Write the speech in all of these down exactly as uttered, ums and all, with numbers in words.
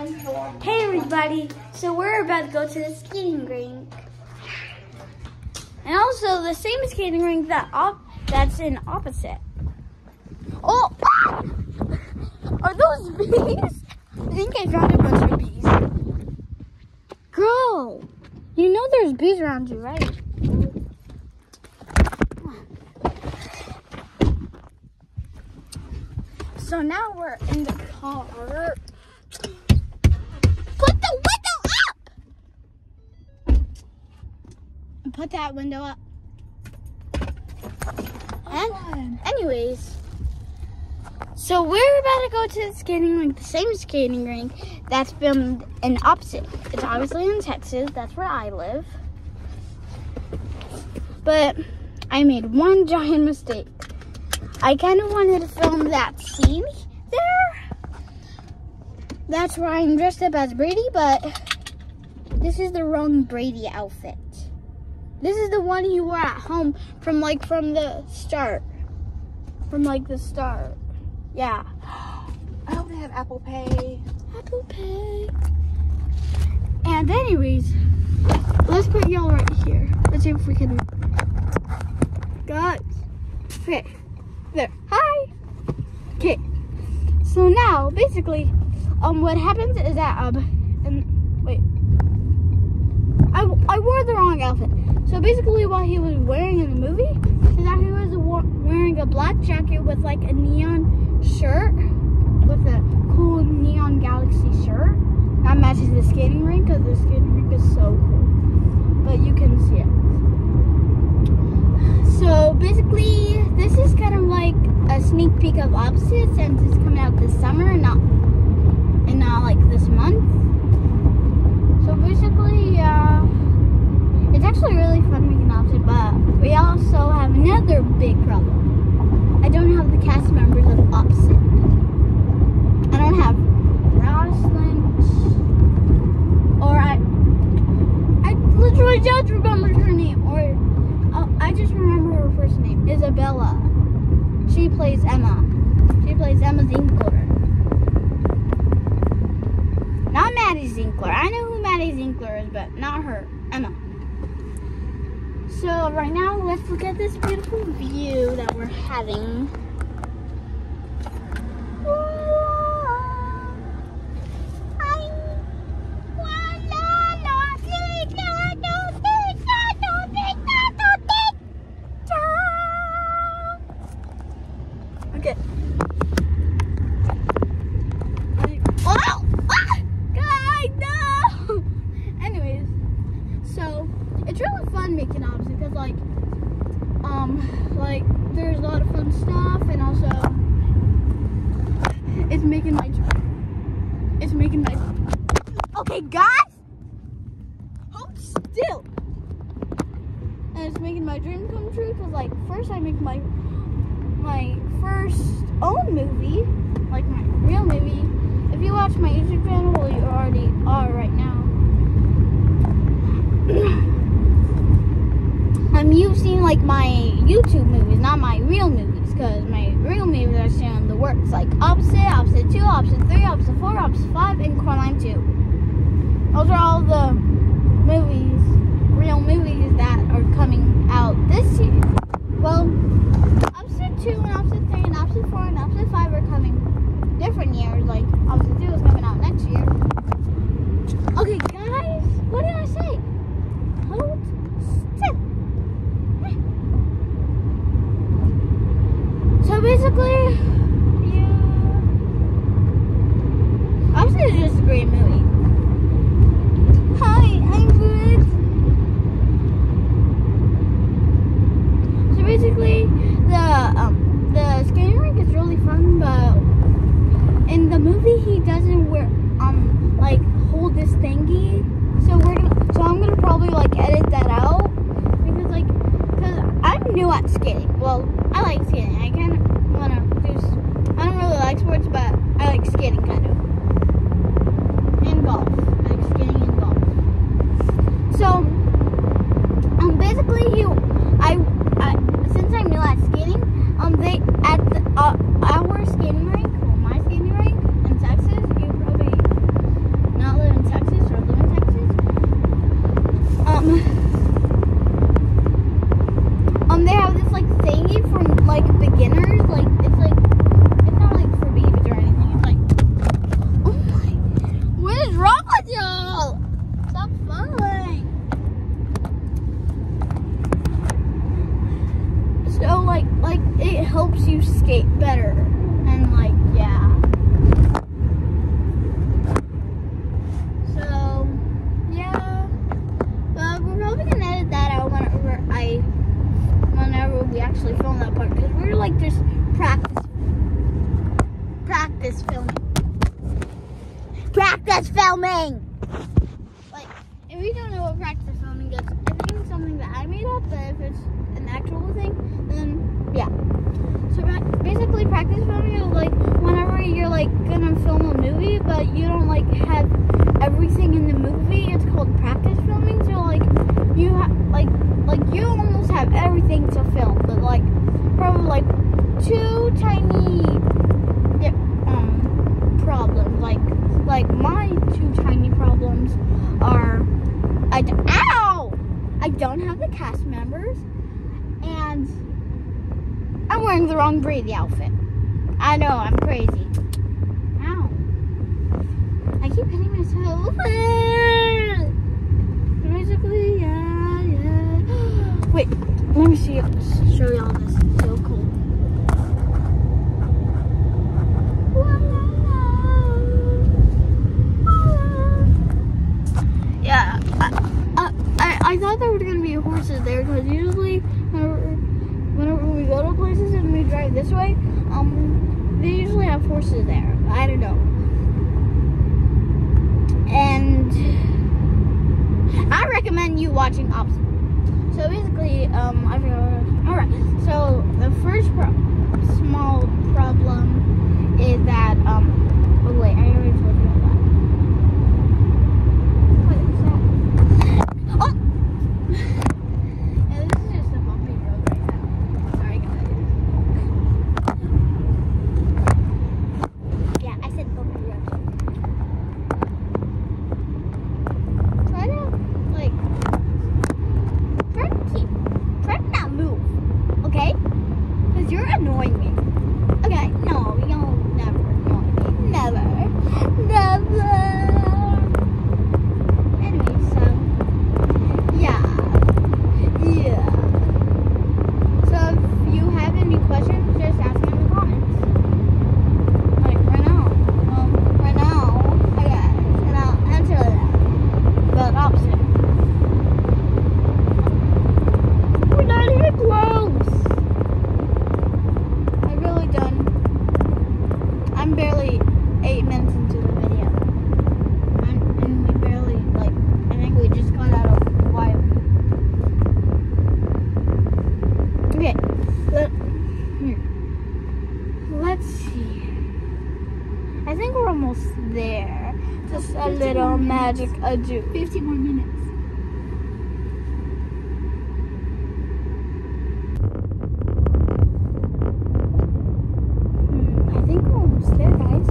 Hey everybody, so we're about to go to the skating rink. And also the same skating rink that op that's in opposite. Oh! Ah! Are those bees? I think I found a bunch of bees. Girl, you know there's bees around you, right? So now we're in the car. Put the window up! Put that window up. And anyways, so we're about to go to the skating rink, the same skating rink that's filmed in opposite. It's obviously in Texas, that's where I live. But I made one giant mistake. I kind of wanted to film that scene there. That's where I'm dressed up as Brady, but this is the wrong Brady outfit. This is the one he wore at home from like from the start. From like the start. Yeah. I hope they have Apple Pay. Apple Pay. And anyways, let's put y'all right here. Let's see if we can. Guys. Okay. There. Hi. Okay. So now, basically, um, what happens is that um, and wait, I I wore the wrong outfit. So basically, what he was wearing in the movie is that he was wearing a black jacket with like a neon shirt, with a cool neon galaxy shirt that matches the skating rink because the skating rink is so cool. But you can see it. So basically, this is kind of like a sneak peek of Opposite since it's coming out this summer and not, and not like this month. So basically, uh, it's actually really fun making Opposite, but we also have another big problem. I don't have the cast members of Opposite. I don't have Rosalind, or I, I literally just remembered her name, or oh, I just remember her first name, Isabella. She plays Emma. She plays Emma Zinkler. Not Maddie Zinkler. I know who Maddie Zinkler is, but not her. Emma. So right now, let's look at this beautiful view that we're having. Okay. Oh! Ah! God, no! Anyways, so it's really fun making Opposite because, like, um, like there's a lot of fun stuff, and also it's making my it's making my okay, guys, hold still, and it's making my dream come true because, like, first I make my my first own movie, like my real movie. If you watch my YouTube channel, well, you already are right now. um, you've seen like my YouTube movies, not my real movies, because my real movies are still in the works, like Opposite, Opposite two, Opposite three, Opposite four, Opposite five, and Coraline two. Those are all the movies, real movies that are coming out this year. Well, Opposite two and Opposite three and Opposite four and Opposite five are coming different years. Like Opposite two is coming out next year. Okay, guys, what did I say? Hold still. So basically, yeah, Opposite is just a great movie. Hi, I'm good. So basically, the um the skating rink is really fun, but in the movie he doesn't wear um like hold this thingy. So we're gonna so I'm gonna probably like edit that out because like because I'm new at skating. Well, I like skating. I kind of wanna do. I don't really like sports, but I like skating kind of. And practice filming. Like, if you don't know what practice filming is, I think it's something that I made up, but if it's an actual thing, then yeah. So basically, practice filming is like whenever you're like gonna film a movie, but you don't like have everything in the movie. It's called practice filming. So like you have like like you almost have everything to film, but like probably like two tiny um problems. Like like my two tiny problems are I d ow I don't have the cast members, and I'm wearing the wrong Brady outfit. I know, I'm crazy. Ow. I keep hitting myself. Basically, yeah, yeah. Wait, let me see, show y'all this. It's so cool. Yeah, I, I, I thought there were going to be horses there, because usually whenever, whenever we go to places and we drive this way, um, they usually have horses there. I don't know. And I recommend you watching Opposite. So basically, um, I forgot what I was, alright, so the first pro small problem is that, um, oh wait, I already told you about that. What is that? Oh! Yeah, this is just a bumpy road right now. Sorry, guys. Yeah, I said bumpy road. Try to, like, try to keep, try to not move, okay? Because you're annoying me. Okay, no, you'll never annoy me. Never. Never. Anyway, so, yeah. Yeah. So if you have any questions, just ask me in the comments. Like right now. Um, right now, okay, and I'll answer that. But opposite. We're not even close. I'm really done. I'm barely eight minutes into the video. And, and we barely, like, I think we just got out of wild. Okay, let, here. Let's see. I think we're almost there. Just a little magic ado. fifteen more minutes. Hmm, I think we're almost there, guys.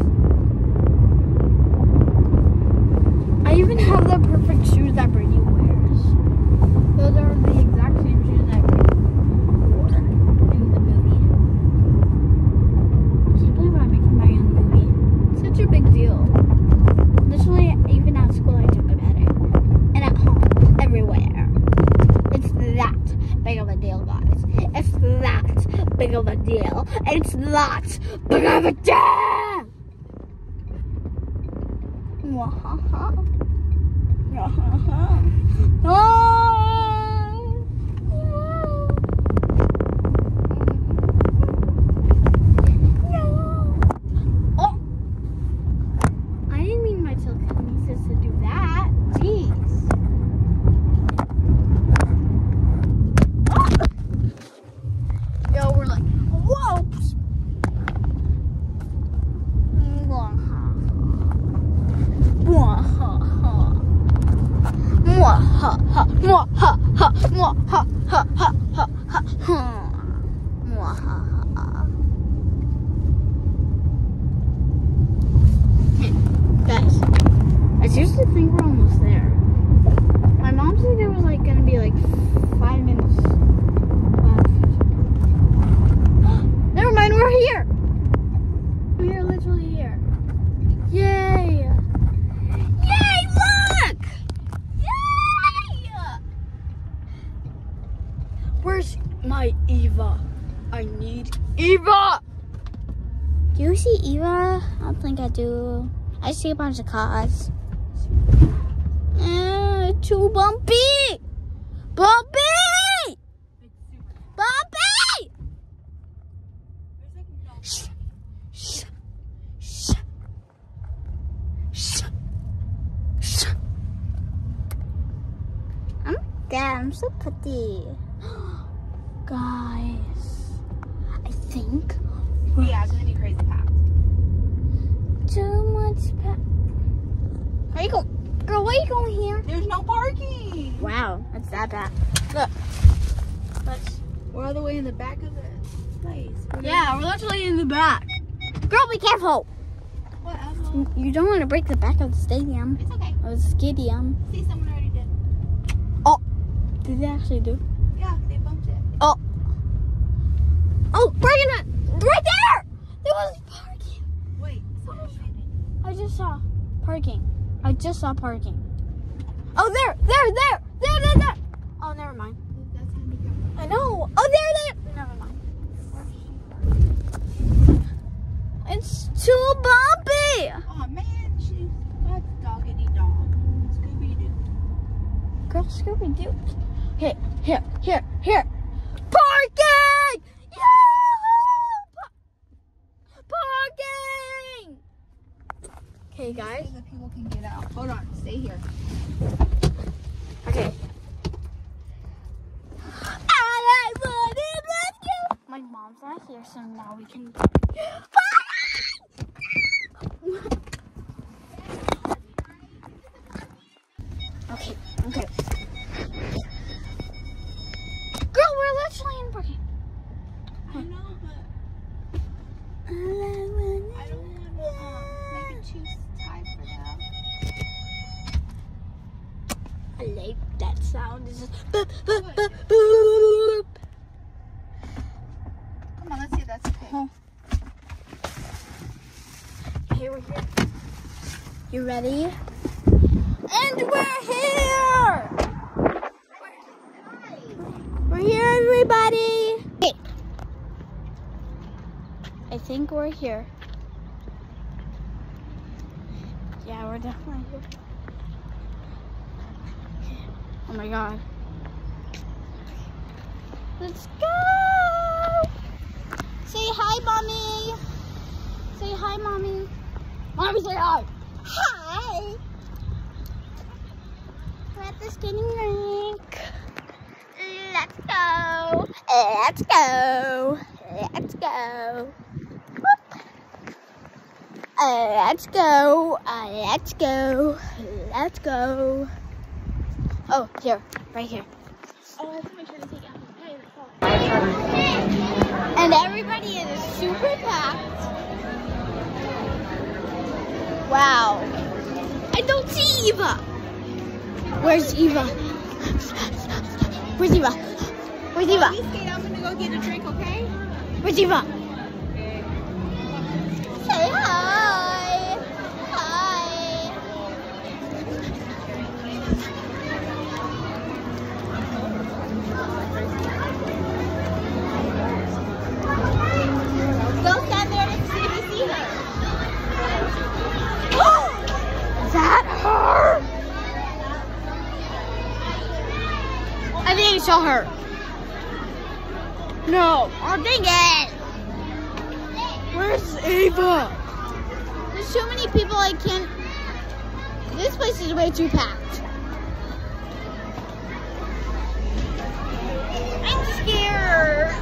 I even have the perfect shoes that Brady wears. Those are the exact same shoes that Brady wore in the movie. I can't believe I'm making my own movie. It's such a big deal. Literally, even at school, I talk about it. And at home, everywhere. It's that big of a deal, guys. It's that big of a deal. It's that big of a deal! Mwahaha. Mwahaha. Oh! Oh! I didn't mean my telekinesis to do that. Jeez. Oh! Yo, we're like, whoa! Mwahaha. Mwahaha. Mwahaha. Mwahaha. Mwahaha. Hey, guys, I seriously think we're almost there. My mom said there was like gonna be like five minutes left. Never mind, we're here. We're literally here. Yay! Yay! Look! Yay! Where's my Eva? I need Eva! Do you see Eva? I don't think I do. I see a bunch of cars. Uh, too bumpy! Bumpy! Bumpy! Shh. Shh. Shh. Shh. god, I'm so pretty. Guys, I think Yeah, it's gonna be crazy packed. too much packed. Where you going? Girl, where you going here? There's no parking. Wow, it's that bad. Look. Let's, We're all the way in the back of the place. We're yeah, we're literally in the back. Girl, be careful. What, asshole? You don't want to break the back of the stadium. It's okay. Or the stadium. See, someone already did. Did they actually do? Yeah, they bumped it. Oh. Oh, breaking it. Right there. There was parking. Wait, someone's driving. I just saw parking. I just saw parking. Oh, there, there, there, there, there, there. Oh, never mind. That's handicapped. I know. Oh, there, there. Never mind. It's too bumpy. Oh man, she's that's doggedy dog. Scooby Doo. Girl, Scooby Doo. Here, here, here, here. Parking! Yahoo! Pa- Parking! Okay, guys. So that people can get out. Hold on, stay here. Okay. I want it, let's go. My mom's not here, so now we can. Okay, okay. Girl, we're literally in parking. I know, but I don't want to um, make a choose tie for them. I like that sound. It's just boop, boop, boop, boop, boop. Come on, let's see if that's okay. Huh. Okay, we're here. You ready? And we're here! We're here, everybody! Hey. I think we're here. Yeah, we're definitely here. Oh my god. Let's go! Say hi, Mommy! Say hi, Mommy. Mommy, say hi! Hi! We're at the skating rink. Let's go! Let's go! Let's go! Whoop. Uh, let's go! Uh, let's go! Let's go! Oh, here, right here. Oh, I have to make sure to take out the pay. That's all. And everybody is super packed. Wow. I don't see Eva. Where's Eva? Where's Eva? Where's Eva? You skate, I'm gonna go get a drink, okay? Where's Eva? Say hi. Hi. Go stand there and see if you see her. Is that her? I think I saw her. No. Oh, dang it. Where's Ava? There's so many people I can't. This place is way too packed. I'm scared.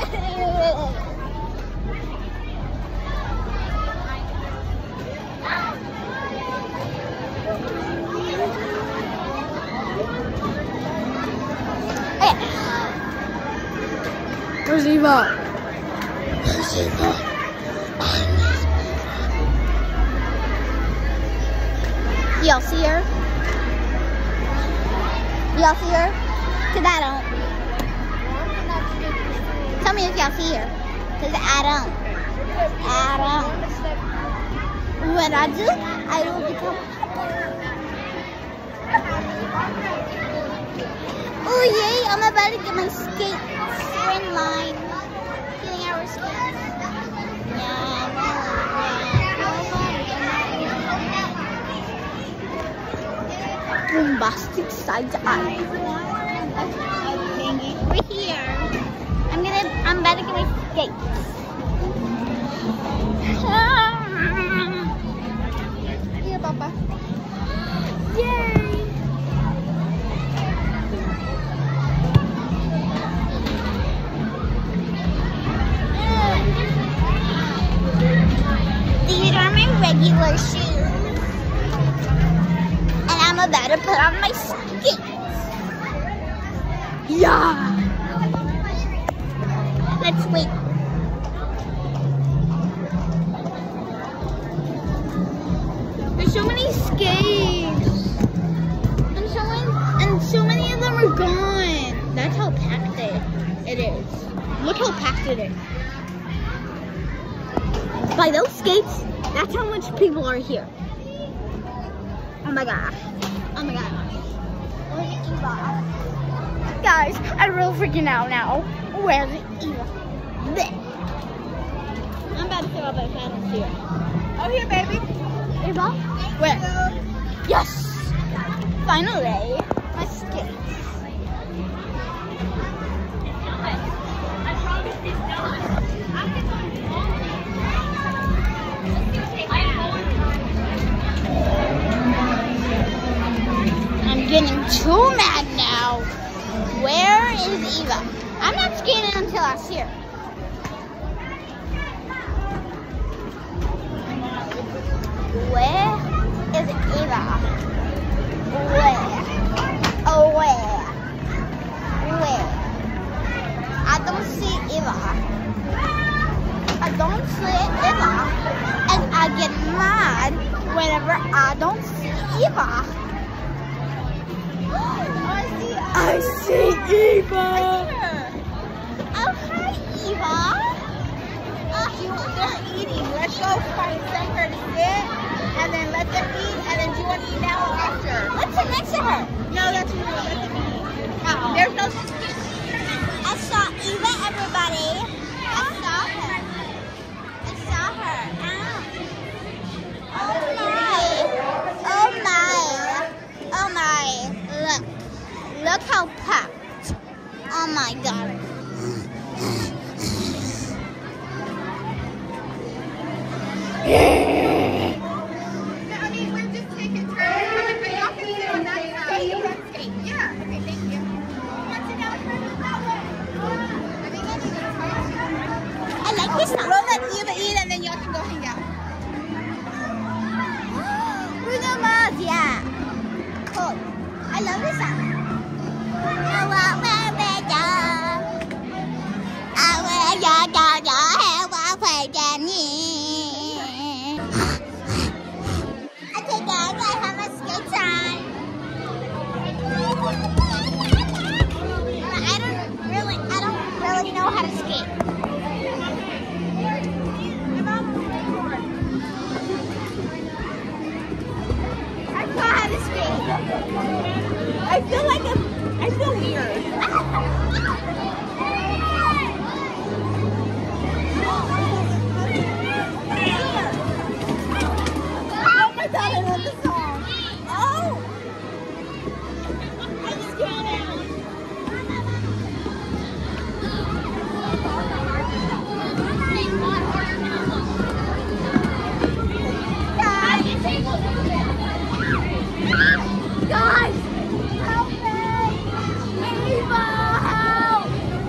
Where's Eva? Where's Eva? I miss Eva. Y'all see her? Y'all see her? Cause I don't. Tell me if y'all see her. Cause I don't. I don't. When I do, I will become. Oh yay! I'm about to get my skates. We're in line. Getting our skates. Yeah. Bombastic side to eye. We're here. I'm gonna. I'm about to get my skates. Here, Papa. Yay! about to put on my skates. Yeah. Let's wait. There's so many skates. And so many, and so many of them are gone. That's how packed it, it is. Look how packed it is. By those skates, that's how much people are here. Oh my god. Oh my god. Guys, I'm real freaking out now. Where's Eva? Blech. I'm about to throw up my pants here. Oh, here, baby. Eva? Where? Yes! Finally, my skates. I'm getting too mad now. Where is Eva? I'm not skating until I see her. Where is Eva? Where? Oh, where? Where? I don't see Eva. I don't see Eva. And I get mad whenever I don't see Eva. I see Eva. I see her. Oh, hi, Eva. Oh, they're eating. Let's go find somewhere to sit, and then let them eat. And then do you want to eat now or after? Let's sit next to her. No, that's rude. Let them eat. Uh-oh. There's no. I saw Eva, everybody. I saw her. I saw her. Ow. Oh my. Oh my. Oh my. Look. Look how packed. Oh my god. I mean, we're just taking turns coming, but y'all can sit on that side. You can skate. Yeah. Okay, thank you. Want to know that way? I think I need to touch. I like this song. We'll let Eva eat, and then y'all can go hang out. Bruno Mars, yeah. Cool. I love this song. I want my better. I want your daughter. I want my daddy. Okay, guys, I have my skates on. I don't really, I don't really know how to skate. I know how to skate. I feel like I'm, I feel weird. Oh my god, I love this song. Oh! I'm scared. Guys, help me! Eva, help!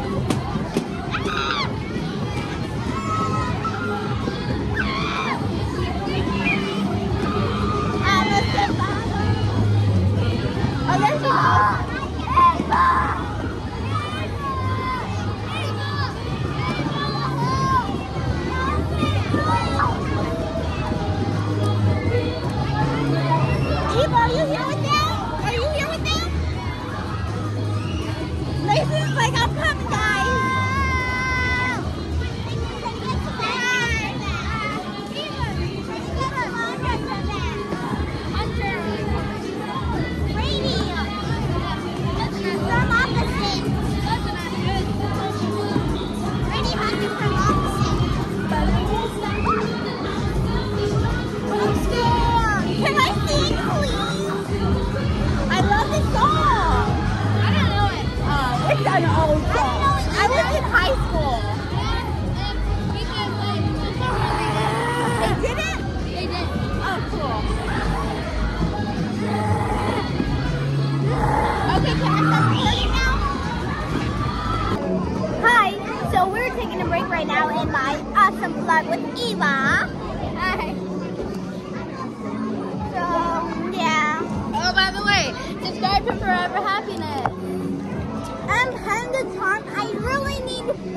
I'm a survivor. Oh, there's Eva! Eva! Eva, are you here with them? Are you here with them? Lason's like, I'm coming, guys. Can I sing, please? I love this song. I don't know it. Oh, it's an old song. I was in high school. They did it? They did. Oh, cool. Okay, can I start recording now? Hi. So we're taking a break right now in my awesome vlog with Eva. Hi. So, yeah. Oh, by the way,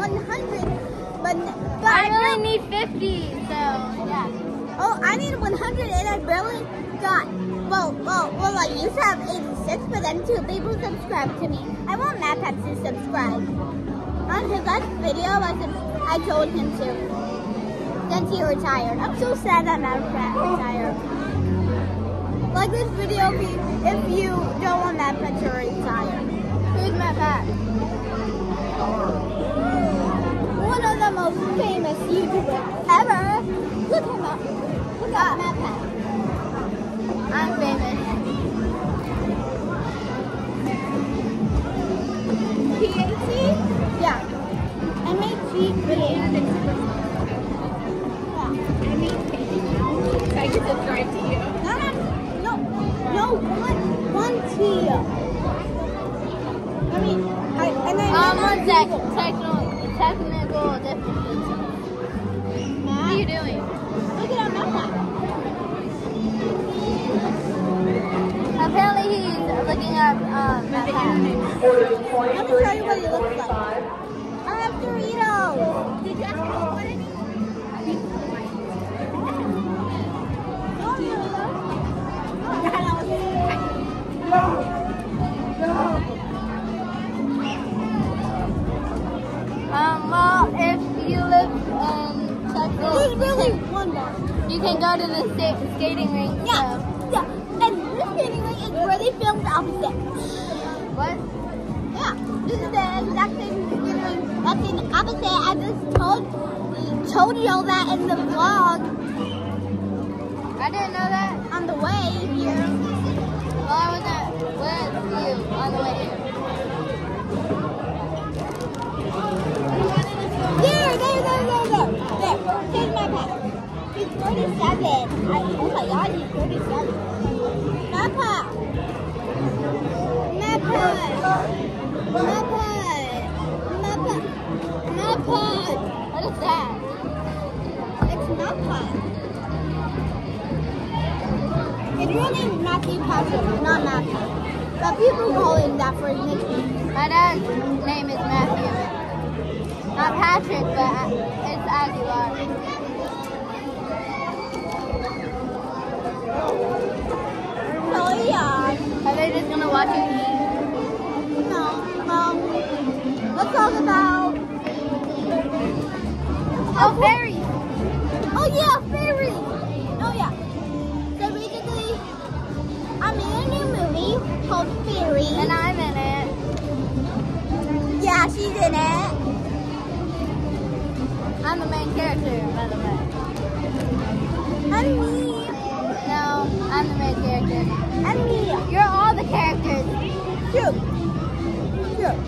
one hundred, but, but I really need fifty, so yeah. Oh, I need one hundred and I barely got, well, well, well, I used to have eighty-six, but then two people subscribed to me. I want MatPat to subscribe. On his last video, I, sub- I told him to, since he retired. I'm so sad that MatPat retired. Like this video if you, if you don't want MatPat to retire. Who's MatPat? One of the most famous YouTubers ever. Look him up. Look up MatPat. I'm famous. P A T? Yeah. M A T P A T. Yeah. I mean, so I can subscribe to you. No, no, no, no, one, one T. I mean, I, and I Um, one sec. Technical, technical differences. What are you doing? Look at our MatPat. Apparently he's looking up um, MatPat. Let me show you what he looks like. I have Doritos. Did you ask me what it is? Um, well, if you live in Texas, There's really one more. you can go to the sta- skating rink. Yeah, So. yeah. And this skating rink is where they filmed Opposite. What? Yeah, this is the exact same skating rink that's in Opposite. I just told, told y'all that in the vlog I didn't know that. on the way here. Well, I wasn't with you on the way here. There, there, there, there, there. There, here's my pet. He's thirty-seven. I, oh my god, he's thirty-seven. Mappa. Mappa. Mappa. Mappa. Mappa. What is that? It's Mappa. It's really Matthew Patrick, not Mappa. But people call him that for his nickname. My dad's name is Matthew. Not Patrick, but it's Aguilar. So yeah. Are they just gonna watch you eat? No. Um. Let's talk about. Oh, fairies! Oh yeah, fairies. Oh yeah. So basically, I'm in a new movie called Fairies. And I'm in it. Yeah, she's in it. I'm the main character, by the way. And me. No, I'm the main character. And me. You're all the characters. True. True.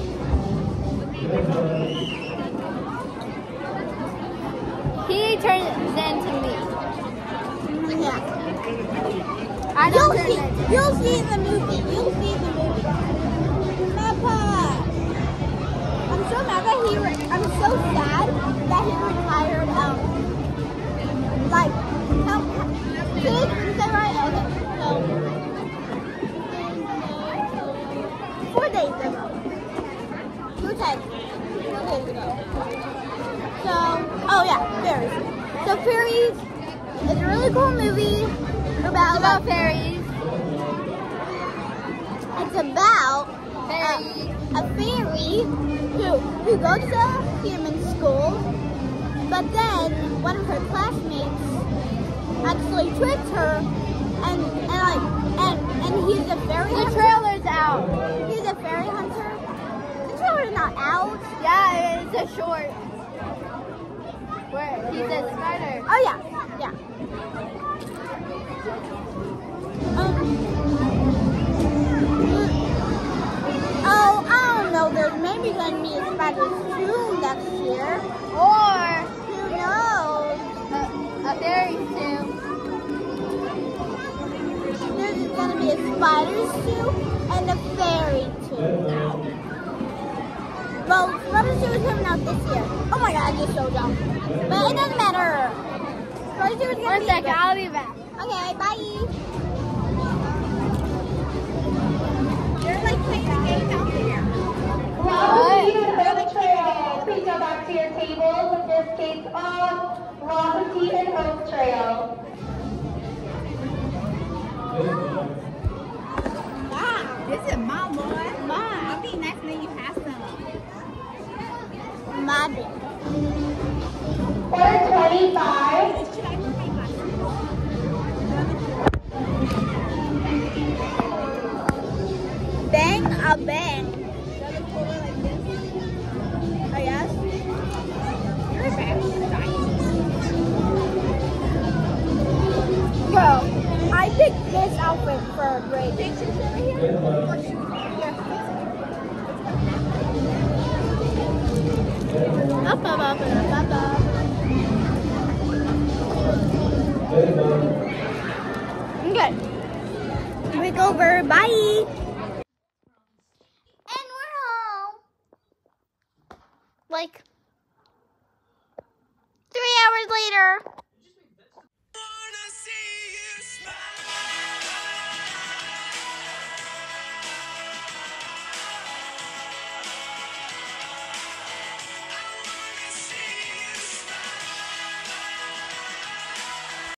He turns into me. Yeah. I You'll don't turn see. into You'll see in the movie. You'll see in the movie. Papa. I'm so mad that he. Re- I'm so sad that he retired. Um. Like. How? See? Is that right? Okay. So. Four days ago. Two days. Two days ago. So. Oh yeah, Fairies. So Fairies is a really cool movie about. It's about like, fairies. It's about Fairies. a, a fairy who who goes to human school, but then one of her classmates actually tricked her, and and like and and he's a fairy The hunter. trailer's out. He's a fairy hunter. The trailer's not out. Yeah, it's a short. Where he's a spider. Oh yeah, yeah. Um. Oh, I don't know. There's maybe going to be a spider soon next year. Or Who knows? a, a fairy too. There's going to be a spider zoo and a fairy too. Well, Spider Zoo is coming out this year. Oh my god, I just showed y'all. But it doesn't matter. Spider Zoo is going to One be... second, I'll be back. Okay, bye. You're like playing a game out there. What? You're like playing a game. said, Ma, boy. Ma. I'll be nice when you have some. Mommy. four twenty-five. Should I wear my glasses? Bang a bang. I guess. You're a bad Bro, I picked this outfit for a break. Up, up, up, up, up, up. Okay. Break over. Bye. And we're home. Like three hours later.